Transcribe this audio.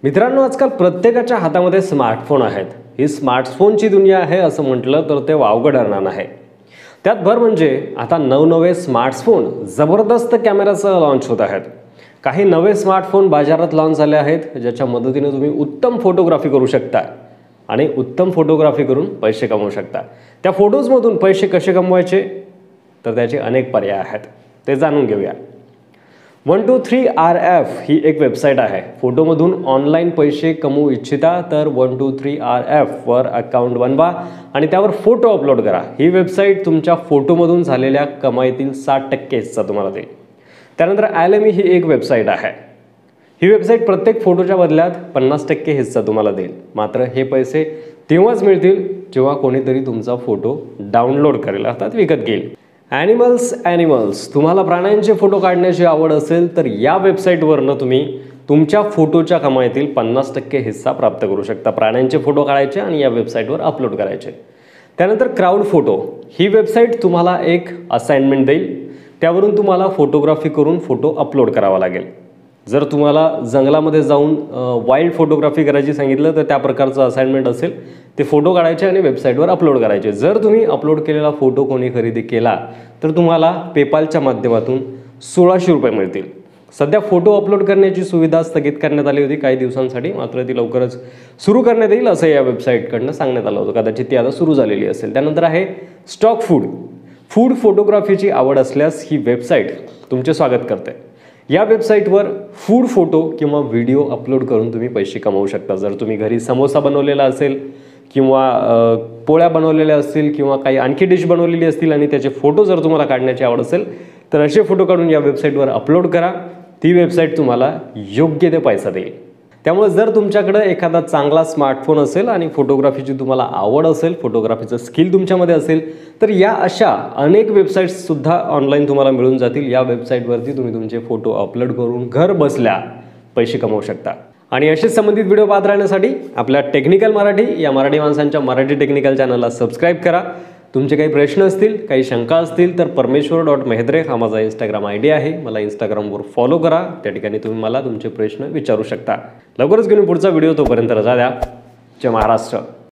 मित्रांनो, आजकाल प्रत्येकाच्या हातामध्ये स्मार्टफोन आहेत. ही स्मार्टफोनची दुनिया आहे असं म्हटलं तर ते वावगं ठरणार नाही. त्यात भर म्हणजे आता नवनवे स्मार्टफोन जबरदस्त कॅमेरासह लॉन्च होत आहेत. काही नवे स्मार्टफोन बाजारात लॉन्च झाले आहेत ज्याच्या मदतीने तुम्ही उत्तम फोटोग्राफी करू शकता आणि उत्तम फोटोग्राफी करून पैसे कमवू शकता. त्या फोटोजमधून पैसे कसे कमवायचे तर त्याचे अनेक पर्याय आहेत, ते जाणून घेऊया. 123RF ही एक वेबसाईट आहे. फोटोमधून ऑनलाईन पैसे कमवू इच्छिता तर 123RF वर अकाउंट बनवा आणि त्यावर फोटो अपलोड करा. ही वेबसाईट तुमच्या फोटोमधून झालेल्या कमाईतील 60% हिस्सा तुम्हाला देईल. त्यानंतर Alamy ही एक वेबसाईट आहे. ही वेबसाईट प्रत्येक फोटोच्या बदल्यात 50% हिस्सा तुम्हाला देईल. मात्र हे पैसे तेव्हाच मिळतील जेव्हा कोणीतरी तुमचा फोटो डाउनलोड करेल, अर्थात विकत घेईल. ॲनिमल्स तुम्हाला प्राण्यांचे फोटो काढण्याची आवड असेल तर या वेबसाईटवरनं तुम्ही तुमच्या फोटोच्या कमाईतील 50% हिस्सा प्राप्त करू शकता. प्राण्यांचे फोटो काढायचे आणि या वेबसाईटवर अपलोड करायचे. त्यानंतर क्राऊड फोटो ही वेबसाईट तुम्हाला एक असाइनमेंट देईल. त्यावरून तुम्हाला फोटोग्राफी करून फोटो अपलोड करावा लागेल. जर तुम्हाला जंगलामध्ये जाऊन वाईल्ड फोटोग्राफी करायची सांगितलं तर त्या प्रकारचं असाइनमेंट असेल. ते फोटो काढायचे आणि वेबसाईटवर अपलोड करायचे. जर तुम्ही अपलोड केलेला फोटो कोणी खरेदी केला तर तुम्हाला पेपालच्या माध्यमातून 1600 रुपये मिळतील. सध्या फोटो अपलोड करण्याची सुविधा स्थगित करण्यात आली होती काही दिवसांसाठी, मात्र ती लवकरच सुरू करण्यात येईल असं या वेबसाईटकडनं सांगण्यात आलं होतं. कदाचित ती आता सुरू झालेली असेल. त्यानंतर आहे स्टॉक फूड फोटोग्राफीची आवड असल्यास ही वेबसाईट तुमचे स्वागत करते. या वेबसाईटवर फूड फोटो किंवा व्हिडिओ अपलोड करून तुम्ही पैसे कमवू शकता. जर तुम्ही घरी समोसा बनवलेला असेल किंवा पोळ्या बनवलेल्या असतील किंवा काही आणखी डिश बनवलेली असतील आणि त्याचे फोटो जर तुम्हाला काढण्याची आवड असेल तर असे फोटो काढून या वेबसाईटवर अपलोड करा. ती वेबसाईट तुम्हाला योग्य ते पैसा देईल. त्यामुळे जर तुमच्याकडे एखादा चांगला स्मार्टफोन असेल आणि फोटोग्राफीची तुम्हाला आवड असेल, फोटोग्राफीचं स्किल तुमच्यामध्ये असेल तर या अशा अनेक वेबसाईट्ससुद्धा ऑनलाईन तुम्हाला मिळून जातील. या वेबसाईटवरती तुम्ही तुमचे फोटो अपलोड करून घर बसल्या पैसे कमवू शकता. आणि असेच संबंधित व्हिडिओ पाहत राहण्यासाठी आपल्या टेक्निकल मराठी या मराठी माणसांच्या मराठी टेक्निकल चॅनलला सबस्क्राईब करा. तुमचे काही प्रश्न असतील, काही शंका असतील तर परमेश्वर.मेहद्रे हा माझा इंस्टाग्राम ID आहे. मला इंस्टाग्रामवर फॉलो करा. त्या ठिकाणी तुम्ही मला तुमचे प्रश्न विचारू शकता. लवकरच घेऊन पुढचा व्हिडिओ. तोपर्यंत रजा द्या. जय महाराष्ट्र.